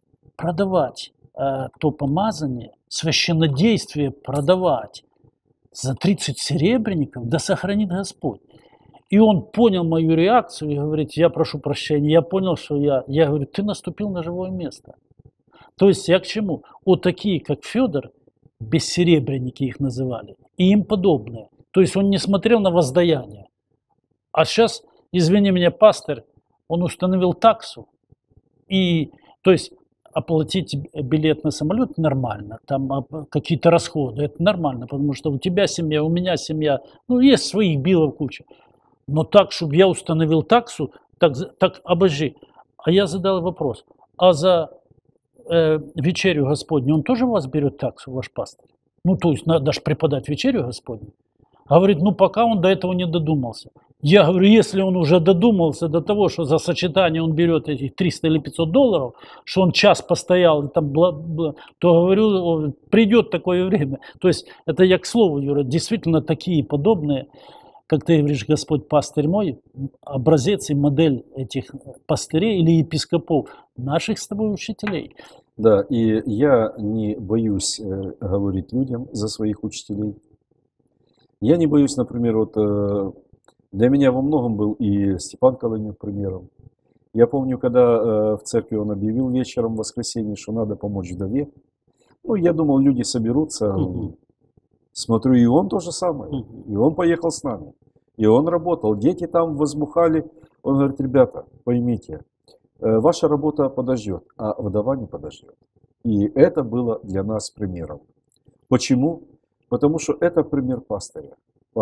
то помазание, священнодействие продавать за 30 серебряников, да сохранит Господь. И он понял мою реакцию и говорит: я прошу прощения, я понял, что я говорю: ты наступил на живое место. То есть я к чему? Вот такие, как Федор, бессеребренники их называли, и им подобные. То есть он не смотрел на воздаяние. А сейчас, извини меня, пастырь, он установил таксу, и, то есть, оплатить билет на самолет нормально, там какие-то расходы, это нормально, потому что у тебя семья, у меня семья, ну, есть своих билов куча. Но так, чтобы я установил таксу, так обожди. А я задал вопрос: а за вечерю Господню он тоже у вас берет таксу, ваш пастырь? Ну, то есть надо же преподать вечерю Господню. Говорит: ну, пока он до этого не додумался. Я говорю: если он уже додумался до того, что за сочетание он берет этих 300 или 500 долларов, что он час постоял, и там то, говорю, придет такое время. То есть это я к слову, Юра, действительно такие подобные, как ты говоришь, Господь пастырь мой, образец и модель этих пастырей или епископов, наших с тобой учителей. Да, и я не боюсь говорить людям за своих учителей. Я не боюсь, например, вот для меня во многом был и Степан Колонюк примером. Я помню, когда в церкви он объявил вечером в воскресенье, что надо помочь вдове. Ну, я думал, люди соберутся. Смотрю, и он то же самое. И он поехал с нами. И он работал. Дети там возмухали. Он говорит, ребята, поймите, ваша работа подождет, а вдова не подождет. И это было для нас примером. Почему? Потому что это пример пастыря.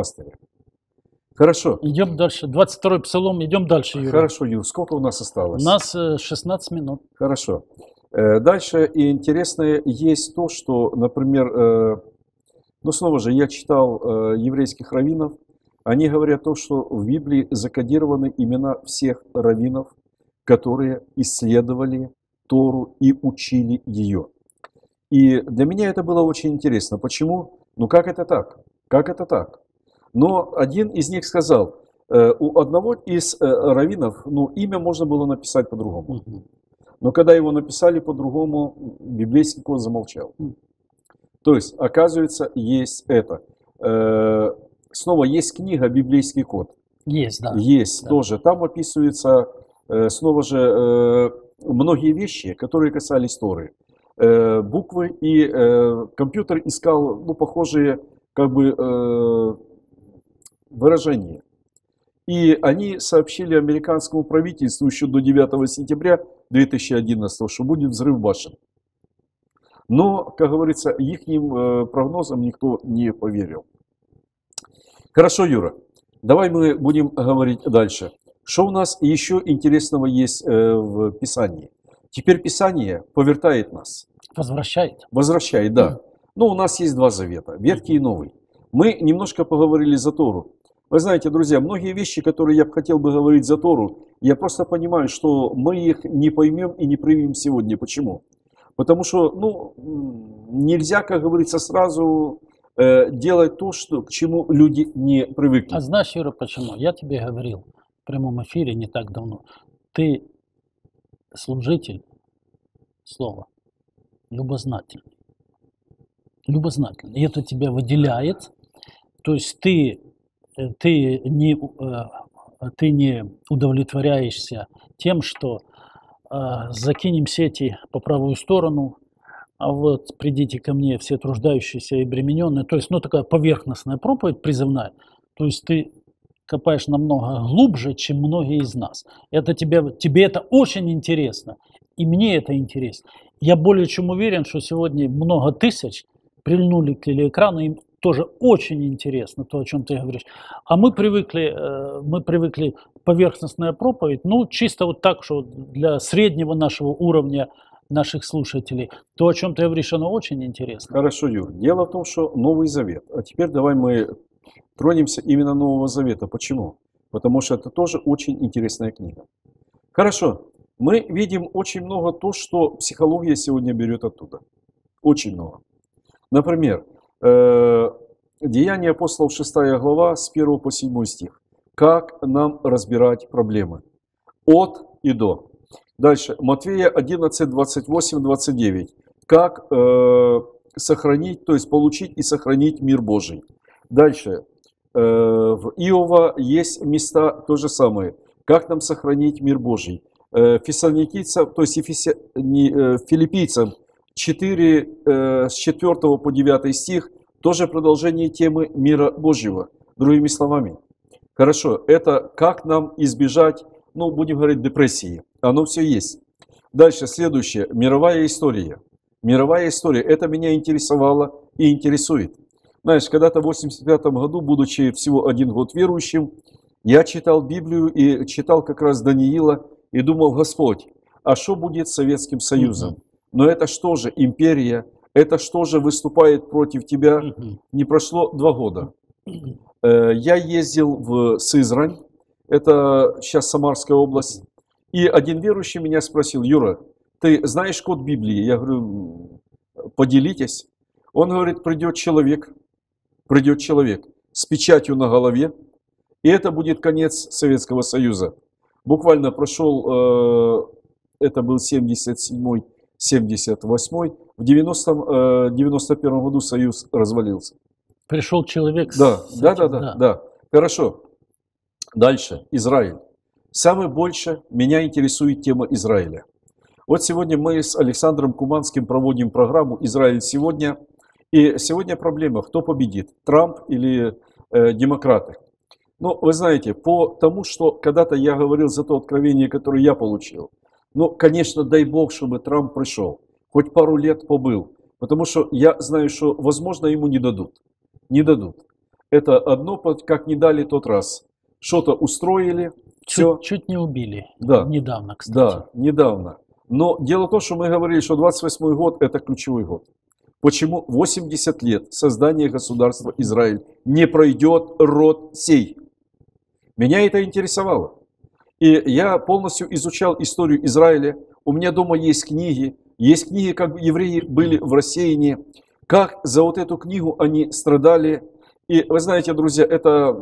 Хорошо. Идем дальше. 22-й псалом, идем дальше, Юрий. Хорошо, Юр, сколько у нас осталось? У нас 16 минут. Хорошо. Дальше и интересное есть то, что, например, ну снова же я читал еврейских раввинов, они говорят то, что в Библии закодированы имена всех раввинов, которые исследовали Тору и учили ее. И для меня это было очень интересно. Почему? Ну как это так? Как это так? Но один из них сказал, у одного из раввинов, ну, имя можно было написать по-другому. Но когда его написали по-другому, библейский код замолчал. То есть, оказывается, есть это. Снова есть книга «Библейский код». Есть, да. Есть да. тоже. Там описываются, снова же, многие вещи, которые касались Торы. Буквы, и компьютер искал, ну, похожие, как бы, выражения. И они сообщили американскому правительству еще до 9 сентября 2011, что будет взрыв башен. Но, как говорится, их прогнозам никто не поверил. Хорошо, Юра, давай мы будем говорить дальше. Что у нас еще интересного есть в Писании? Теперь Писание повертает нас. Возвращает. Возвращает, да. Но у нас есть два завета, Ветхий и Новый. Мы немножко поговорили за Тору. Вы знаете, друзья, многие вещи, которые я хотел бы говорить за Тору, я просто понимаю, что мы их не поймем и не примем сегодня. Почему? Потому что, ну, нельзя, как говорится, сразу делать то, что, к чему люди не привыкли. А знаешь, Юра, почему? Я тебе говорил в прямом эфире не так давно. Ты служитель слова, любознательный. Любознательный. И это тебя выделяет. То есть ты не удовлетворяешься тем, что закинем сети по правую сторону, а вот придите ко мне все труждающиеся и обремененные. То есть, ну, такая поверхностная проповедь призывная. То есть ты копаешь намного глубже, чем многие из нас. Тебе это очень интересно, и мне это интересно. Я более чем уверен, что сегодня много тысяч прильнули к телеэкрану, им тоже очень интересно то, о чем ты говоришь. А мы привыкли поверхностная проповедь, ну, чисто вот так, что для среднего нашего уровня наших слушателей. То, о чем ты говоришь, оно очень интересно. Хорошо, Юр. Дело в том, что Новый Завет. А теперь давай мы тронемся именно Нового Завета. Почему? Потому что это тоже очень интересная книга. Хорошо. Мы видим очень много то, что психология сегодня берет оттуда. Очень много. Например, Деяния апостолов 6 глава с 1 по 7 стих. Как нам разбирать проблемы? От и до. Дальше. Матфея 11, 28, 29. Как сохранить, то есть получить и сохранить мир Божий. Дальше. В Иова есть места то же самое. Как нам сохранить мир Божий? Фессалоникийцам, то есть филиппийцам 4, с 4 по 9 стих, тоже продолжение темы мира Божьего. Другими словами. Хорошо, это как нам избежать, ну, будем говорить, депрессии. Оно все есть. Дальше, следующее. Мировая история. Мировая история. Это меня интересовало и интересует. Знаешь, когда-то в 1985 году, будучи всего 1 год верующим, я читал Библию и читал как раз Даниила и думал, Господь, а что будет с Советским Союзом? Но это что же, империя? Это что же выступает против тебя? Не прошло 2 года. Я ездил в Сызрань, это сейчас Самарская область, и один верующий меня спросил, Юра, ты знаешь код Библии? Я говорю, поделитесь. Он говорит, придет человек с печатью на голове, и это будет конец Советского Союза. Буквально прошел, это был 77-й, 78-й, в 91 году Союз развалился. Пришел человек Да. Хорошо. Дальше. Израиль. Самое больше меня интересует тема Израиля. Вот сегодня мы с Александром Куманским проводим программу «Израиль сегодня». И сегодня проблема, кто победит, Трамп или демократы. Ну, вы знаете, по тому, что когда-то я говорил за то откровение, которое я получил, ну, конечно, дай Бог, чтобы Трамп пришел, хоть пару лет побыл, потому что я знаю, что, возможно, ему не дадут. Не дадут. Это одно, как не дали тот раз. Что-то устроили, все. Чуть не убили. Да. Недавно, кстати. Да, недавно. Но дело в том, что мы говорили, что 28-й год – это ключевой год. Почему 80 лет создания государства Израиль не пройдет род сей? Меня это интересовало. И я полностью изучал историю Израиля. У меня дома есть книги, как евреи были в рассеянии, как за вот эту книгу они страдали. И вы знаете, друзья, это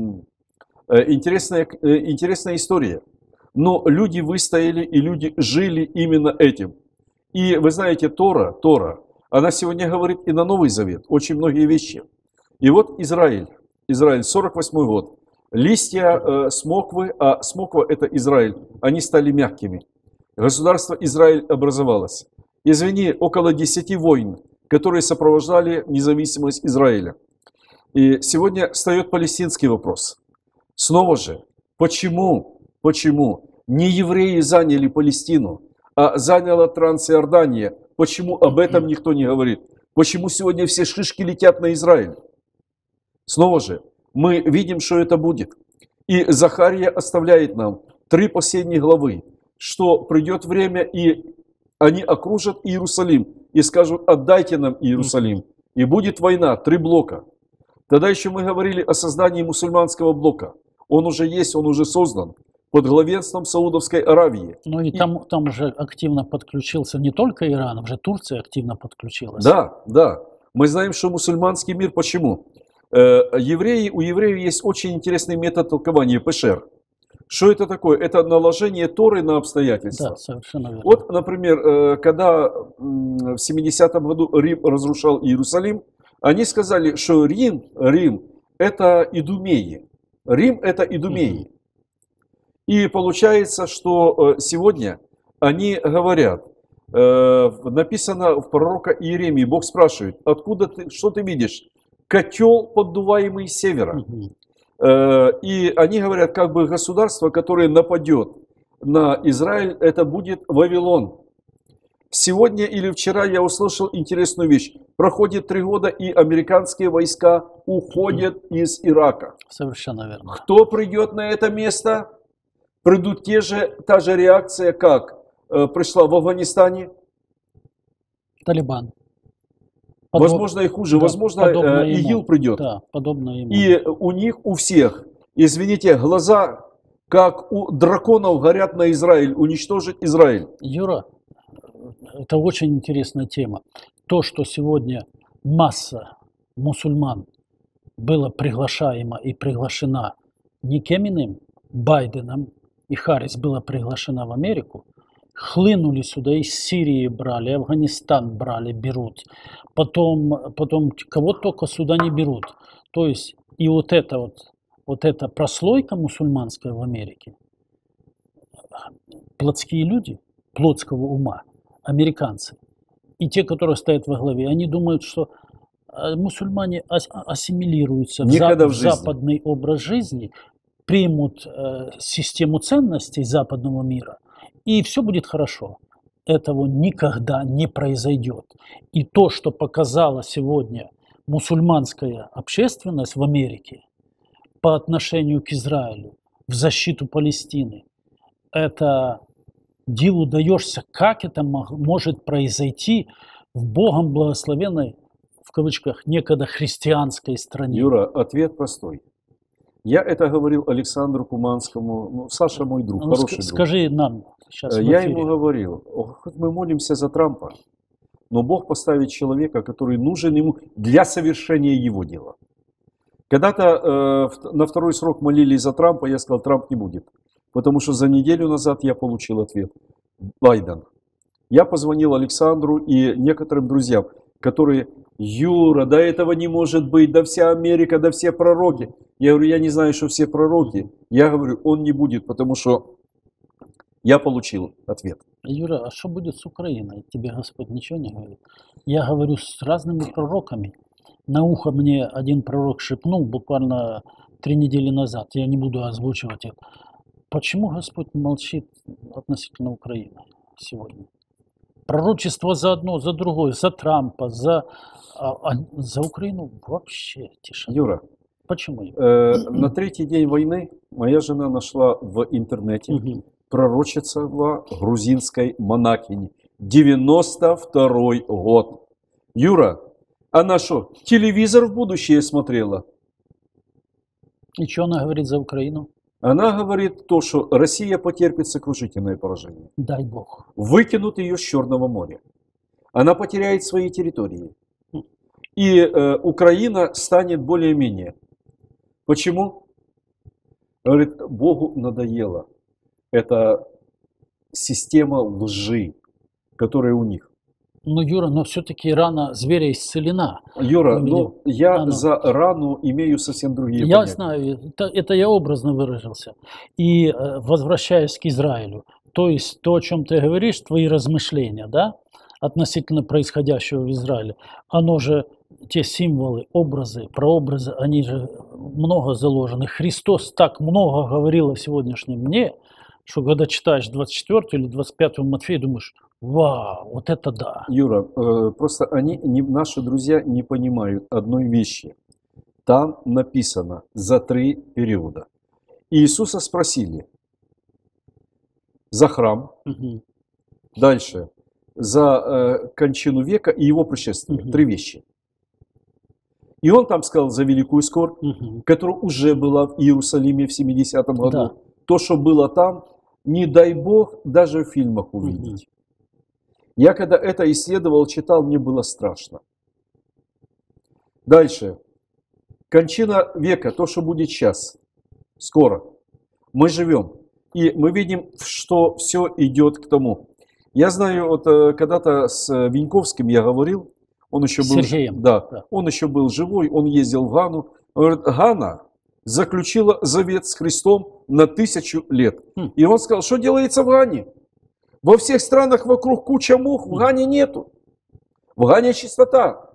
интересная история. Но люди выстояли, и люди жили именно этим. И вы знаете, Тора, она сегодня говорит и на Новый Завет очень многие вещи. И вот Израиль, 48-й год. Листья смоквы, а смоква это Израиль, они стали мягкими. Государство Израиль образовалось. Извини, около 10 войн, которые сопровождали независимость Израиля. И сегодня встает палестинский вопрос. Снова же, почему не евреи заняли Палестину, а заняла Трансиордания? Почему об этом никто не говорит? Почему сегодня все шишки летят на Израиль? Снова же, мы видим, что это будет. И Захария оставляет нам 3 последние главы, что придет время, и они окружат Иерусалим и скажут: отдайте нам Иерусалим. И будет война, 3 блока. Тогда еще мы говорили о создании мусульманского блока. Он уже есть, он уже создан под главенством Саудовской Аравии. Ну и там уже активно подключился не только Иран, уже Турция активно подключилась. Да. Мы знаем, что мусульманский мир, почему? У евреев есть очень интересный метод толкования, пешер. Что это такое? Это наложение Торы на обстоятельства. Да, совершенно верно. Вот, например, когда в 70-м году Рим разрушал Иерусалим, они сказали, что Рим это идумеи. Рим это идумеи. И получается, что сегодня они говорят, написано в пророка Иеремии, Бог спрашивает: откуда ты, что ты видишь? Котел, поддуваемый с севера. И они говорят, как бы государство, которое нападет на Израиль, это будет Вавилон. Сегодня или вчера я услышал интересную вещь. Проходит 3 года, и американские войска уходят из Ирака. Совершенно верно. Кто придет на это место? Придут та же реакция, как пришла в Афганистане. Талибан. Возможно, и хуже. Да, возможно, ИГИЛ придет. Да, подобно ему. И у них, у всех, извините, глаза, как у драконов, горят на Израиль, уничтожить Израиль. Юра, это очень интересная тема. То, что сегодня масса мусульман была приглашаема и приглашена не кем иным, Байденом, и Харрис была приглашена в Америку, хлынули сюда, из Сирии брали, Афганистан брали, берут, потом кого только сюда не берут. То есть и вот эта прослойка мусульманская в Америке, плотские люди, плотского ума, американцы, и те, которые стоят во главе, они думают, что мусульмане ассимилируются в западный образ жизни, примут систему ценностей западного мира, и все будет хорошо. Этого никогда не произойдет. И то, что показала сегодня мусульманская общественность в Америке по отношению к Израилю, в защиту Палестины, это диву даешься, как это может произойти в Богом благословенной, в кавычках, некогда христианской стране. Юра, ответ простой. Я это говорил Александру Куманскому, Саша мой друг, хороший друг. Скажи нам сейчас в эфире. Я ему говорил, хоть мы молимся за Трампа, но Бог поставит человека, который нужен ему для совершения его дела. Когда-то на 2-й срок молились за Трампа, я сказал: Трамп не будет. Потому что за неделю назад я получил ответ: Байден. Я позвонил Александру и некоторым друзьям, которые: Юра, да этого не может быть, да вся Америка, да все пророки. Я говорю: я не знаю, что все пророки. Я говорю, он не будет, потому что я получил ответ. Юра, а что будет с Украиной? Тебе Господь ничего не говорит? Я говорю с разными пророками. На ухо мне один пророк шепнул буквально 3 недели назад, я не буду озвучивать это. Почему Господь молчит относительно Украины сегодня? Пророчество за одно, за другое, за Трампа, за Украину вообще тишина. Юра, Почему? на третий день войны моя жена нашла в интернете Мгм. пророчество грузинской монахини. 92-й год. Юра, она что, телевизор в будущее смотрела? И что она говорит за Украину? Она говорит то, что Россия потерпит сокрушительное поражение. Дай Бог. Выкинут ее с Черного моря. Она потеряет свои территории. И Украина станет более-менее. Почему? Говорит, Богу надоело. Это система лжи, которая у них. Ну, Юра, но все-таки рана зверя исцелена. Юра, Мы ну, я Рано. за рану имею совсем другие Я понятия. знаю, это я образно выразился. И возвращаясь к Израилю, то есть то, о чем ты говоришь, твои размышления, да, относительно происходящего в Израиле, оно же, те символы, образы, прообразы, они же много заложены. Христос так много говорил о сегодняшнем дне, что когда читаешь 24 или 25 Матфея, думаешь, вау, вот это да. Юра, просто наши друзья не понимают одной вещи. Там написано за 3 периода. И Иисуса спросили за храм, Мгм. дальше за кончину века и его пришествие. Мгм. 3 вещи. И он там сказал за великую скорбь, Мгм. которая уже была в Иерусалиме в 70-м году. Да. То, что было там, не дай Бог даже в фильмах увидеть. Я когда это исследовал, читал, мне было страшно. Дальше. Кончина века, то, что будет сейчас, скоро. Мы живем. И мы видим, что все идет к тому. Я знаю, вот когда-то с Веньковским я говорил, он еще был, Сергеем. да, Да. он еще был живой, он ездил в Гану. Он говорит, Гана заключила завет с Христом на 1000 лет. И он сказал, что делается в Гане? Во всех странах вокруг куча мух, в Гане нету. В Гане чистота.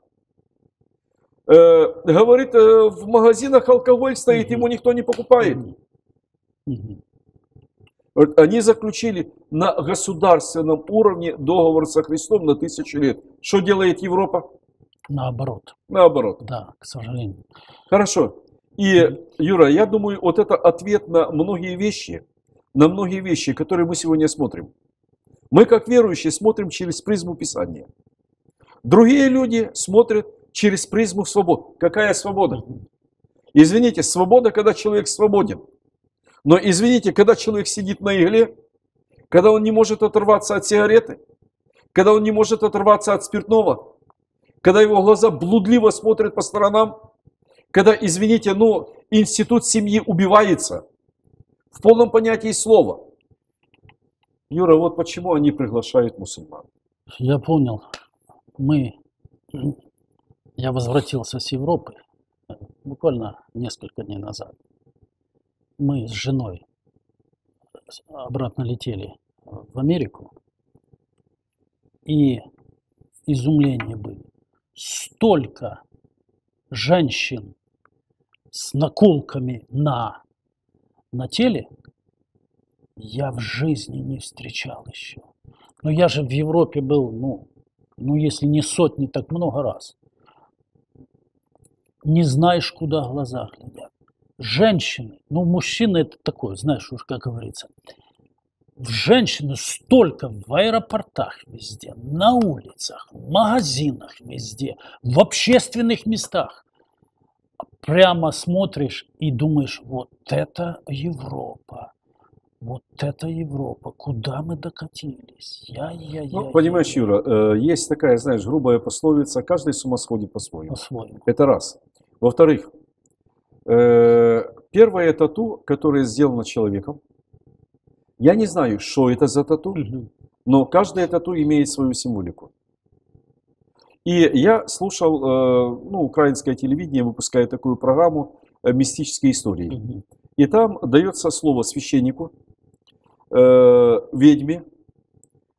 Говорит, в магазинах алкоголь стоит, ему никто не покупает. Мгм. Говорит, они заключили на государственном уровне договор со Христом на 1000 лет. Что делает Европа? Наоборот. Наоборот. Да, к сожалению. Хорошо. И, Юра, я думаю, вот это ответ на многие вещи, которые мы сегодня смотрим. Мы, как верующие, смотрим через призму Писания. Другие люди смотрят через призму свободы. Какая свобода? Извините, свобода, когда человек свободен. Но извините, когда человек сидит на игле, когда он не может оторваться от сигареты, когда он не может оторваться от спиртного, когда его глаза блудливо смотрят по сторонам, когда, извините, институт семьи убивается в полном понятии слова. Юра, вот почему они приглашают мусульман. Я понял. Я возвратился с Европы буквально несколько дней назад. Мы с женой обратно летели в Америку. И изумление были. Столько женщин с наколками на теле я в жизни не встречал еще. Но я же в Европе был, если не сотни, так много раз. Не знаешь, куда глаза глядят. Женщины, мужчины это такое, знаешь, уж как говорится. Женщины столько в аэропортах везде, на улицах, в магазинах везде, в общественных местах. Прямо смотришь и думаешь, вот это Европа. Вот это Европа. Куда мы докатились? Понимаешь, Юра, есть такая, знаешь, грубая пословица, каждый с ума сходит по-своему. По-своему. Это раз. Во-вторых, первое тату, которое сделано человеком, я не знаю, что это за тату, но каждое тату имеет свою символику. И я слушал, украинское телевидение выпускает такую программу «Мистические истории». И там дается слово священнику, ведьме,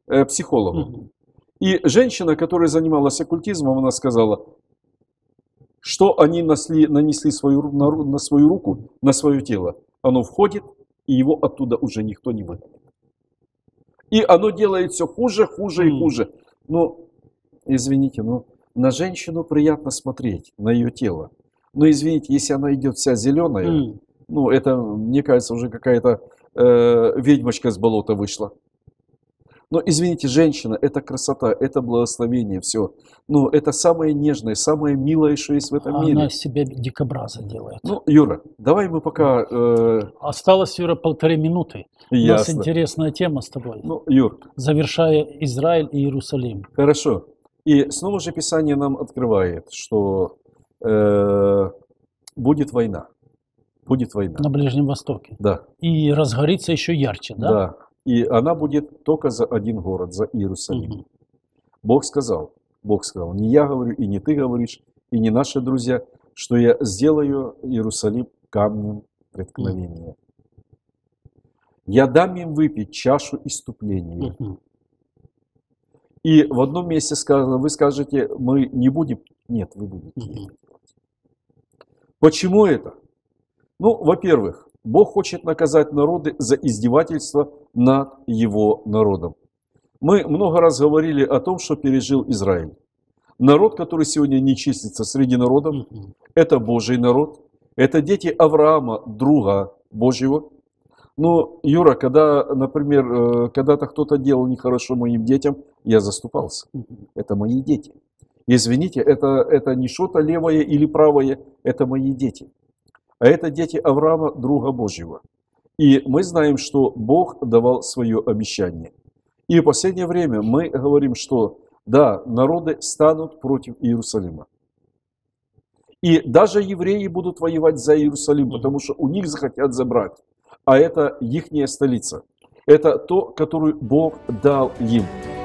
психологу. И женщина, которая занималась оккультизмом, она сказала, что они нанесли на свою руку, на свое тело, оно входит, и его оттуда уже никто не выгонит. И оно делает все хуже, хуже и хуже. Ну, извините, на женщину приятно смотреть, на ее тело. Но извините, если она идет вся зеленая, это, мне кажется, уже какая-то ведьмочка с болота вышла. Но извините, женщина – это красота, это благословение, все. Это самое нежное, самое милое, что есть в этом мире. Она из себя дикобраза делает. Юра, давай мы пока… Осталось, Юра, 1,5 минуты. У нас Ясно. интересная тема с тобой. Юр. Завершая Израиль и Иерусалим. Хорошо. И снова же Писание нам открывает, что будет война. Будет война. На Ближнем Востоке. Да. И разгорится еще ярче, да? Да. И она будет только за один город, за Иерусалим. Бог сказал, не я говорю, и не ты говоришь, и не наши друзья, что я сделаю Иерусалим камнем преткновения. Я дам им выпить чашу иступления. И в одном месте сказано, вы скажете, мы не будем. Нет, вы будете это делать. Почему это? Во-первых, Бог хочет наказать народы за издевательство над его народом. Мы много раз говорили о том, что пережил Израиль. Народ, который сегодня не числится среди народов, это Божий народ, это дети Авраама, друга Божьего. Но, Юра, когда, например, когда-то кто-то делал нехорошо моим детям, я заступался. Это мои дети. Извините, это не что-то левое или правое, это мои дети. А это дети Авраама, друга Божьего. И мы знаем, что Бог давал свое обещание. И в последнее время мы говорим, что да, народы станут против Иерусалима. И даже евреи будут воевать за Иерусалим, потому что у них захотят забрать. А это ихняя столица. Это то, которую Бог дал им.